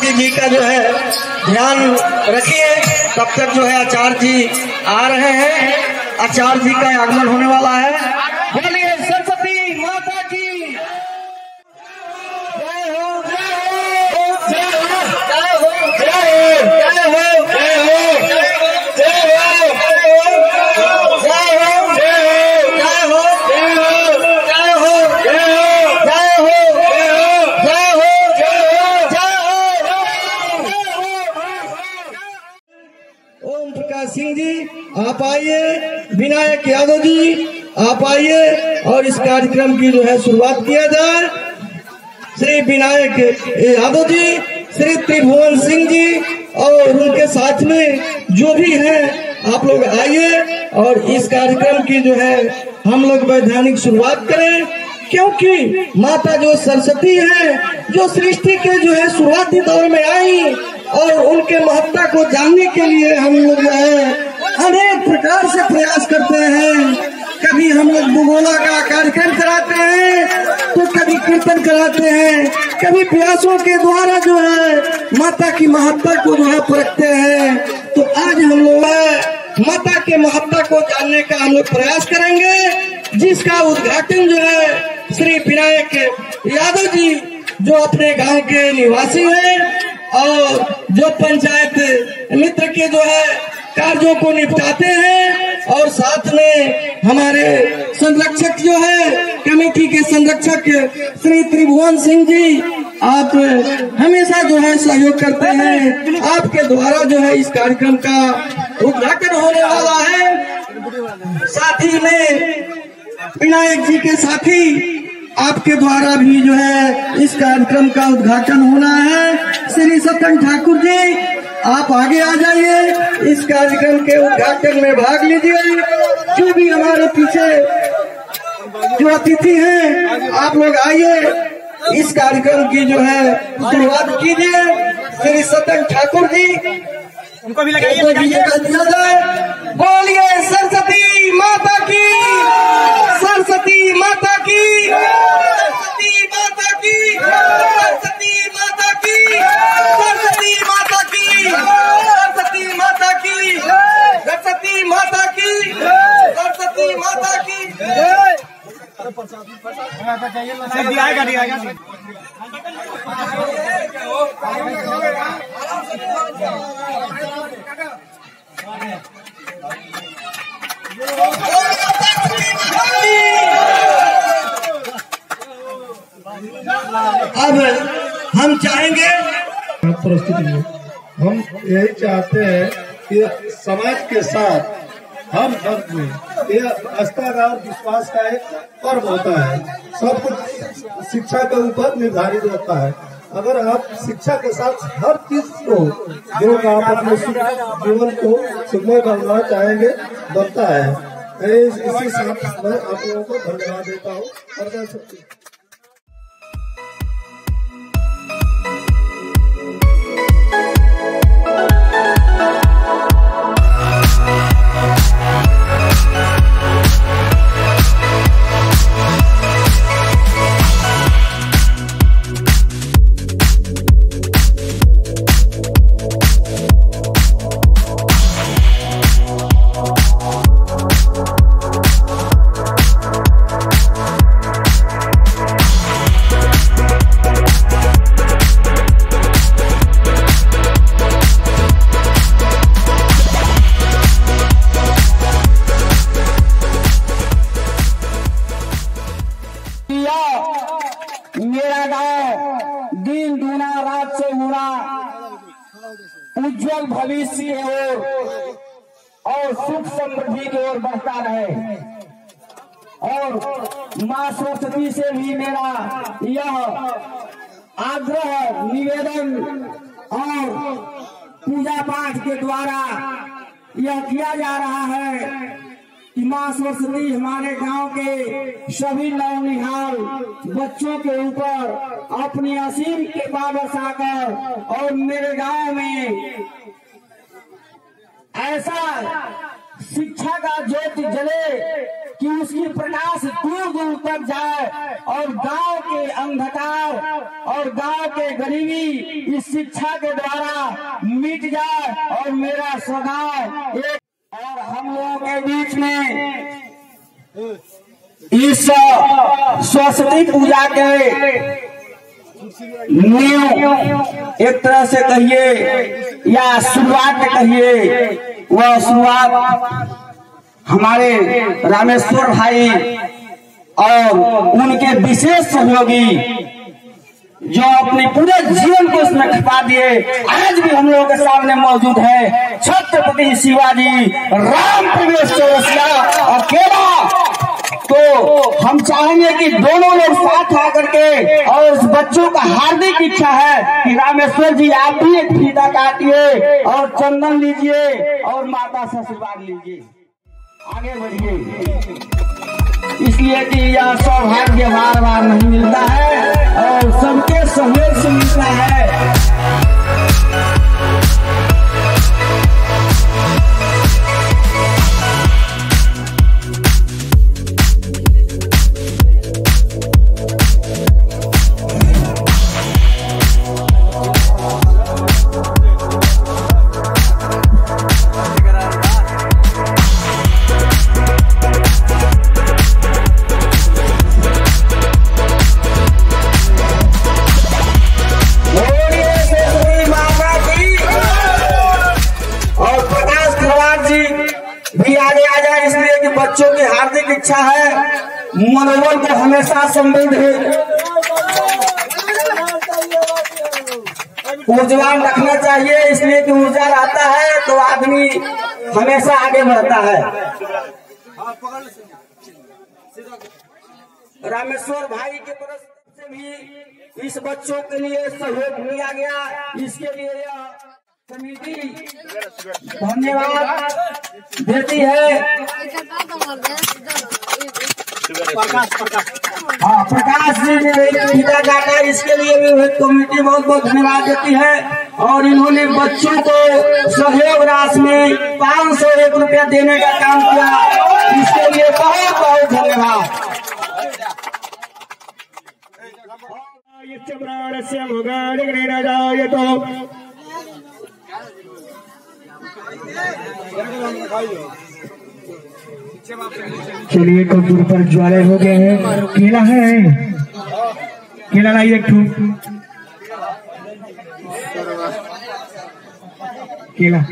पंडित जी का जो है ध्यान रखिए। तब तक जो है आचार्य जी आ रहे हैं, आचार्य जी का आगमन होने वाला है। बोलिए सरस्वती माता की सिंह जी आप आइए, विनायक यादव जी आप आइए और इस कार्यक्रम की जो है शुरुआत किया जाए। श्री विनायक यादव जी, श्री त्रिभुवन सिंह जी और उनके साथ में जो भी हैं आप लोग आइए और इस कार्यक्रम की जो है हम लोग वैधानिक शुरुआत करें। क्योंकि माता जो सरस्वती है, जो सृष्टि के जो है शुरुआती दौर में आई और उनके महत्ता को जानने के लिए हम लोग जो है अनेक प्रकार से प्रयास करते हैं। कभी हम लोग भूगोला का कार्यक्रम कराते हैं, तो कभी कीर्तन कराते हैं, कभी प्रयासों के द्वारा जो है माता की महत्ता को जो है परखते हैं। तो आज हम लोग माता के महत्ता को जानने का हम लोग प्रयास करेंगे, जिसका उद्घाटन जो है श्री विनायक यादव जी जो अपने गांव के निवासी हैं और जो पंचायत मित्र के जो है कार्यों को निपटाते हैं और साथ में हमारे संरक्षक जो है कमेटी के संरक्षक श्री त्रिभुवन सिंह जी आप हमेशा जो है सहयोग करते हैं। आपके द्वारा जो है इस कार्यक्रम का उद्घाटन होने वाला है। साथ ही में विनायक जी के साथी आपके द्वारा भी जो है इस कार्यक्रम का उद्घाटन होना है। श्री सतन ठाकुर जी आप आगे आ जाइए, इस कार्यक्रम के उद्घाटन में भाग लीजिए। जो भी हमारे पीछे जो अतिथि हैं आप लोग आइए, इस कार्यक्रम की जो है शुरुआत कीजिए। श्री सतन ठाकुर जी उनको भी लगाइए दिया जाए। बोलिए सरस्वती माता की, सरस्वती माता की, सरस्वती माता की, सरस्वती माता की, सरस्वती माता की, सरस्वती माता की, सरस्वती माता की, सरस्वती माता की। अब हम चाहेंगे परिस्थिति में हम यही चाहते हैं कि समाज के साथ हर वर्ग में यह आस्था और विश्वास का एक पर्व होता है। सब कुछ शिक्षा के ऊपर निर्धारित होता है। अगर आप शिक्षा के साथ हर चीज को जो आप अपने जीवन को सुखमय बनाना चाहेंगे बनता है। इसी साथ मैं आप लोगों को धन्यवाद देता हूँ। मेरा गांव दिन दूना रात से गुना उज्जवल भविष्य की और सुख समृद्धि की ओर बढ़ता रहे। और मां सरस्वती से भी मेरा यह आग्रह निवेदन और पूजा पाठ के द्वारा यह किया जा रहा है कि मां सरस्वती हमारे गांव के सभी नौनिहाल बच्चों के ऊपर अपनी असीम कृपा बरसाकर और मेरे गांव में ऐसा शिक्षा का ज्योति जले कि उसकी प्रकाश दूर दूर तक जाए और गांव के अंधकार और गांव के गरीबी इस शिक्षा के द्वारा मिट जाए और मेरा स्वभाव एक और हम लोगों के बीच में इस सरस्वती पूजा के न्यू एक तरह से कहिए या शुरुआत कहिए, वह शुरुआत हमारे रामेश्वर भाई और उनके विशेष सहयोगी जो अपने पूरे जीवन को उसमें खपा दिए, आज भी हम लोगों के सामने मौजूद है छत्रपति शिवाजी राम प्रवेश चौरसिया अकेला। तो हम चाहेंगे कि दोनों लोग साथ आकर के, और उस बच्चों का हार्दिक इच्छा है कि रामेश्वर जी आप भी एक फीता काटिए और चंदन लीजिए और माता से आशीर्वाद लीजिए, आगे बढ़िए, इसलिए कि यह सौभाग्य बार बार नहीं मिलता है और सबके सहयोग से मिलता है। बच्चों की हार्दिक इच्छा है मनोबल को हमेशा समृद्ध ऊर्जावान रखना चाहिए, इसलिए कि ऊर्जा रहता है तो आदमी हमेशा आगे बढ़ता है। रामेश्वर भाई के तरफ से भी इस बच्चों के लिए सहयोग लिया गया, इसके लिए यह कमेटी धन्यवाद देती है। हाँ, प्रकाश जी ने फीता काटा, इसके लिए भी कमेटी बहुत बहुत धन्यवाद देती है। और इन्होंने बच्चों को सहयोग राशि में 501 रुपया देने का काम किया, इसके लिए बहुत बहुत धन्यवाद। चलिए कपूर पर ज्वाले हो गए हैं, केला है, केला लाइए एक केला।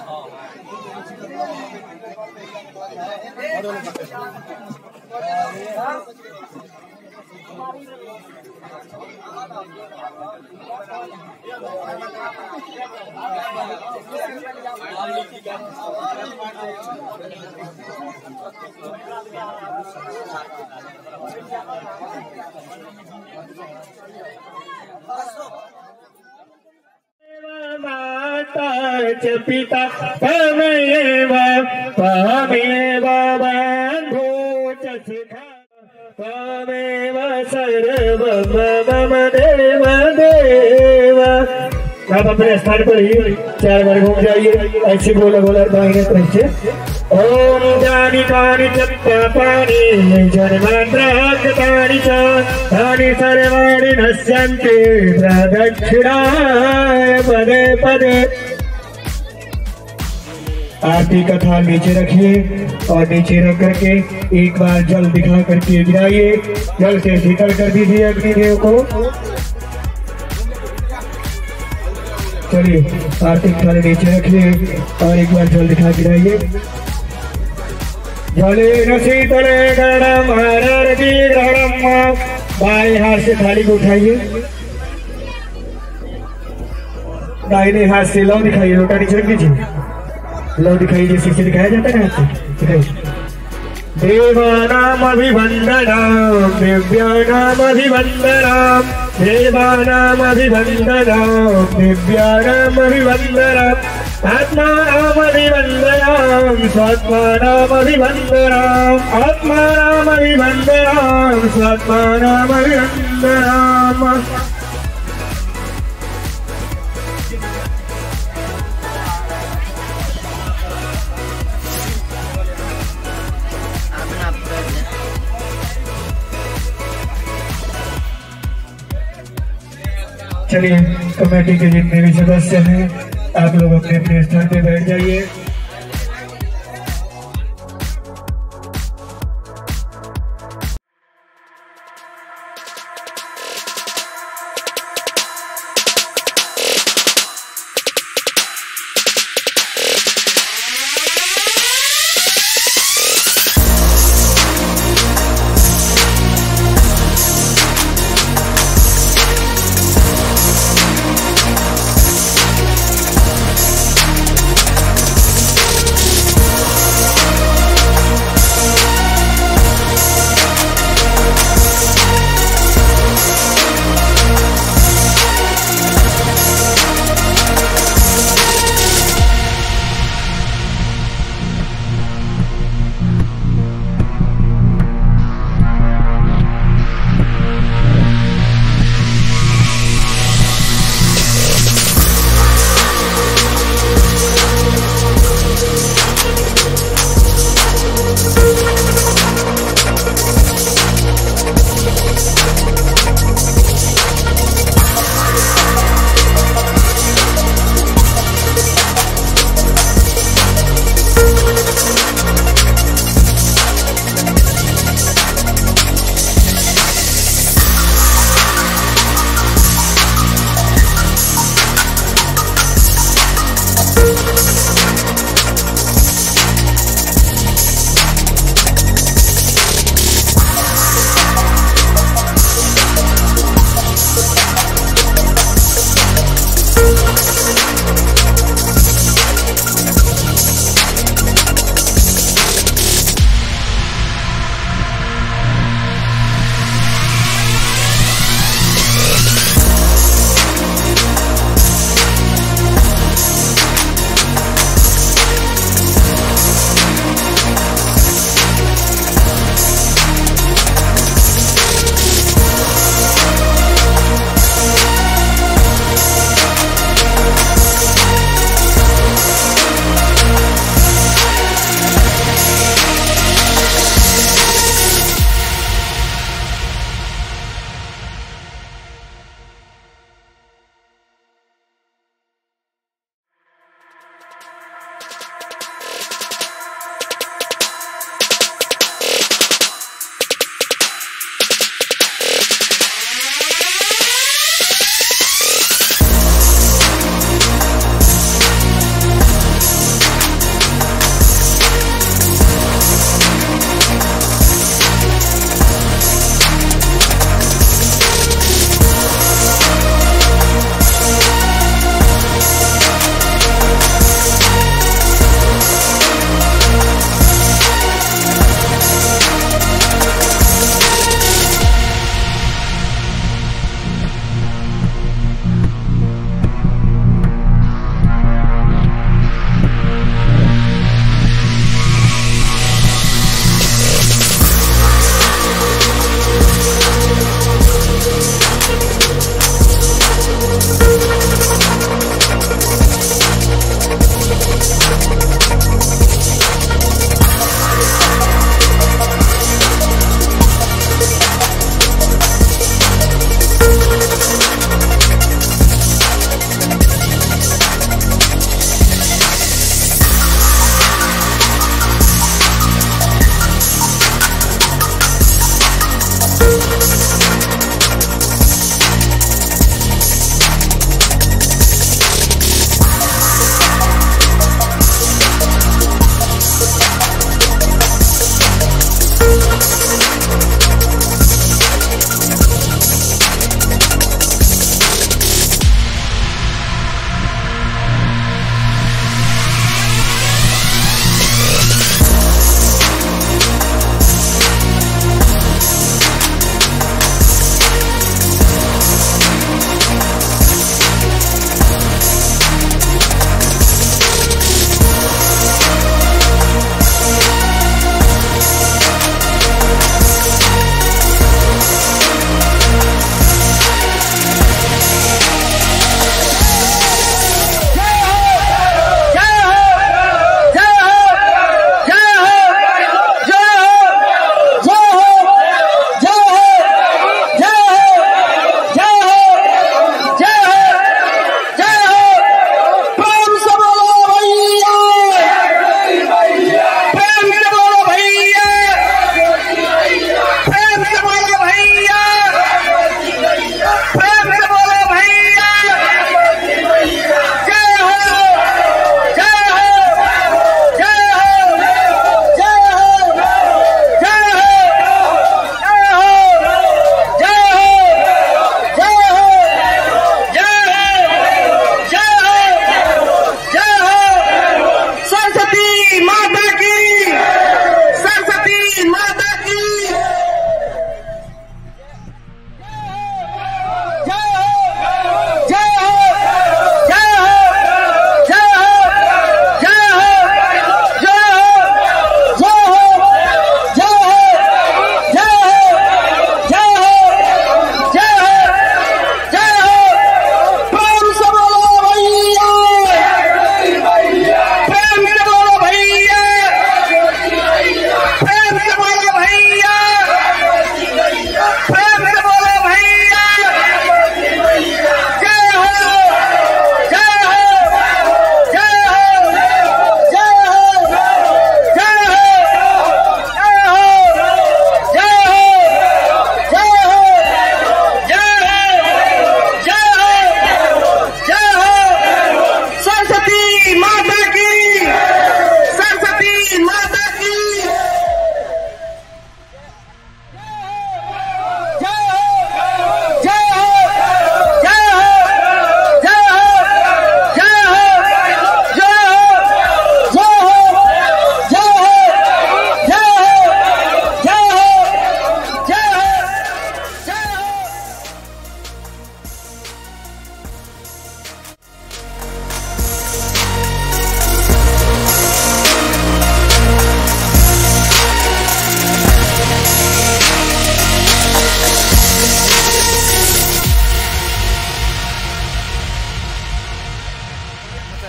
माता च पिता त्वमेव त्वमेव बन्धु च सखा त्वमेव सर्वं मम देव देव। आप अपने स्थान पर ही 4 बार घूम जाइए, ऐसे बोला बोला दाहिने तरफ से। ओम जानी कानि च पापानि जन्मांतरागतानि च तानि सर्वाणि नश्यन्ति प्रदक्षिणाय पदे पदे। आरती कथा नीचे रखिए और नीचे रख करके एक बार जल दिखा करके गिराइए, जल से शीतल कर दीजिए अग्निदेव को। चलिए आरती थाली नीचे रखिए और एक बार जल दिखा गिराइए। जले न शीतले गणम हरति ग्रहणम। बाएं हाथ से थाली को उठाइए, दाहिने हाथ से लौ दिखाइए, लोटा नीचे रख दीजिए, लौ दिखाइए जैसे से दिखाया जाता है ना, दिखाइए। देवानामभिवन्दनां दिव्यानामभिवन्दनां देवानामभिवन्दनां दिव्यानामभिवन्दनां आत्मानामभिवन्दनां स्वात्मानामभिवन्दनां आत्मानामभिवन्दनां स्वात्मानामभिवन्दनां। चलिए, कमेटी के जितने भी सदस्य हैं आप लोग अपने अपने स्थान पे बैठ जाइए।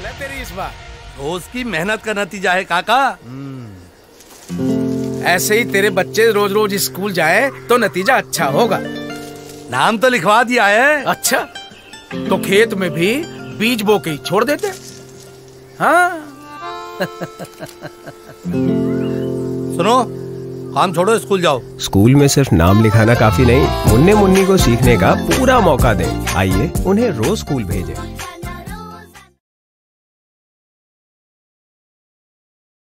फसल है तेरी इस बार। रोज की मेहनत का नतीजा है काका। ऐसे ही तेरे बच्चे रोज रोज स्कूल जाए तो नतीजा अच्छा होगा। नाम तो लिखवा दिया है। अच्छा, तो खेत में भी बीज बो के ही छोड़ देते। हाँ सुनो, काम छोड़ो, स्कूल जाओ। स्कूल में सिर्फ नाम लिखाना काफी नहीं, मुन्ने मुन्नी को सीखने का पूरा मौका दें। आइए उन्हें रोज स्कूल भेजें।